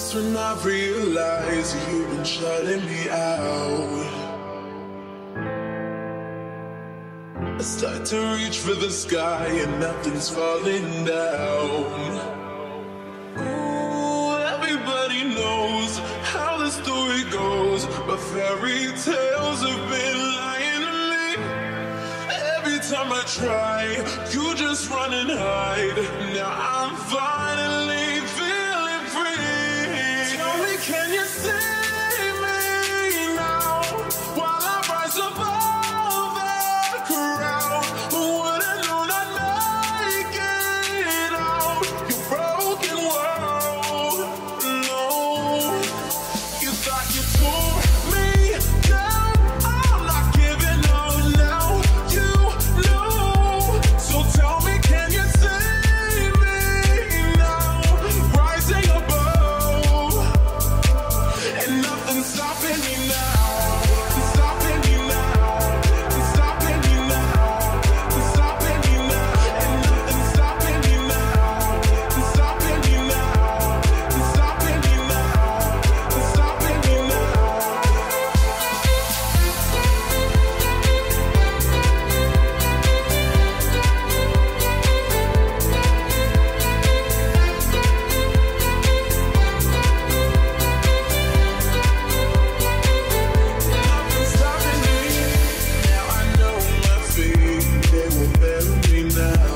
That's when I realized you've been shutting me out. I start to reach for the sky and nothing's falling down. Ooh, everybody knows how the story goes, but fairy tales have been lying to me. Every time I try, you just run and hide. Now I'm finally feeling free. Tell me, can you save me now while I rise above the crowd? Who would have known I'd make it out? You broken world, no. You thought you tore me down. I'm not giving up now. You know. So tell me, can you save me now? Rising above, and nothing's stopping me now. Stopping me now. Stopping me now. Stopping me now. And nothing's stopping me now. Stopping me now. Stopping me now. Stopping me now. Nothing's stopping me. Now I know my feet, they will bury me now.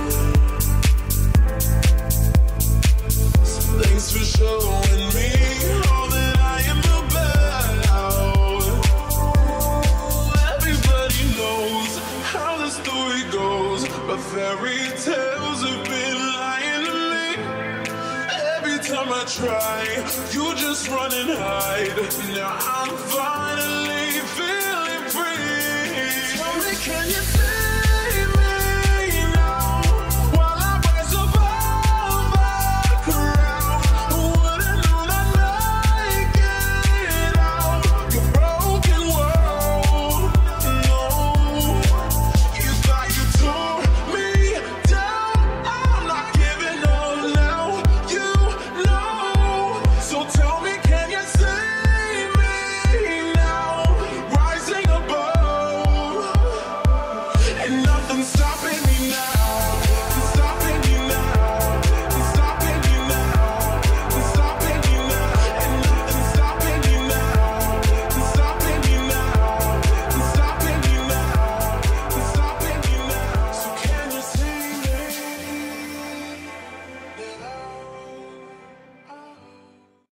So thanks for showing me all that I am about. Everybody knows how the story goes, but fairy tales have been lying to me. Every time I try, you just run and hide. Now I'm finally feeling free. Tell me, can you